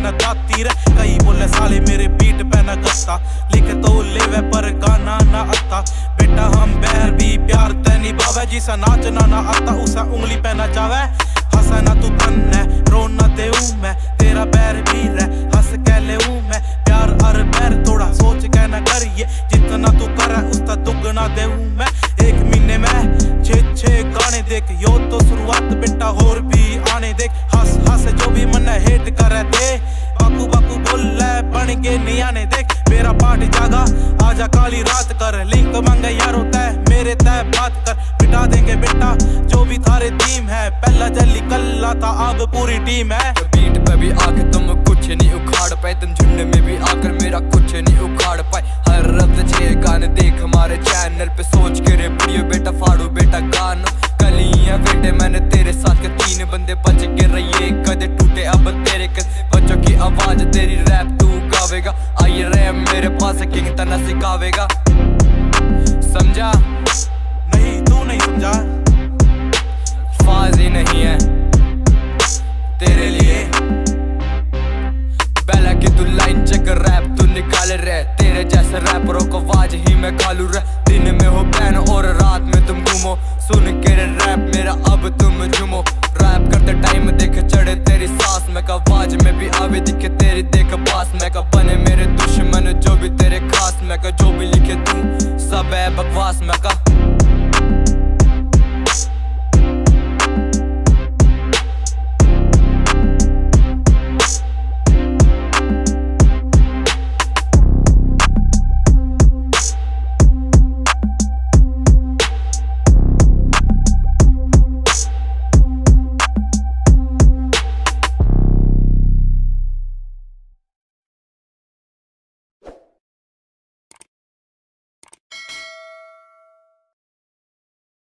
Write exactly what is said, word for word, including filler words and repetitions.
ना दाती रे। कई बोले साले मेरे बीट पे ना गस्ता, लिख तो लेवे पर गाना ना आता। बेटा हम बैर भी प्यार ते निभावे, जिसा नाचना ना आता उसे उंगली पे ना जावे। हंसा ना तू बन है रोना दे मैं, तेरा बैर भी रे हंस के ले मैं। प्यार और बैर थोड़ा सोच के ना करिए, जितना तू करे उसका दुगना दे मैं। एक महीने में छे छे गाने देख, यो तो शुरुआत बेटा और भी आने देख। हंस हंस जो भी मन हेट करे दे, बाकू बाकू बोले बन के नहीं आने देख। मेरा पाठ जागा आजा काली रात कर, लिंक मांगे यारो तय मेरे तय बात कर। मिटा देंगे बेटा जो भी थारे टीम है, पहला जल्दी कल्ला था अब पूरी टीम है। बीट पे भी आके तुम कुछ नहीं उखाड़ पाए, तुम झुंड में भी आकर मेरा कुछ नहीं उखाड़ पाए। हर हफ्ते छह गाने देख हमारे चैनल पे, सोच के रे वीडियो बेटा फाड़ू बेटा गाना। कलियां बेटे मैंने तेरे साथ के तीन बंदे बच के रहिए, कदे टूटे अब तेरे कदे। बच्चों की आवाज तेरी रैप तू गावेगा, आई रैप मेरे पास किंग तना सिखावेगा। समझा नहीं तू नहीं समझा, फाज ही नहीं है तेरे लिए। पहला की तू लाइन चेक रैप तू निकाल रहे, तेरे जैसे रैपरों को आवाज ही मैं खालू रहे। दिन में हो बैन और रात में तुम घूमो, सुन के रैप मेरा अब तुम झूमो।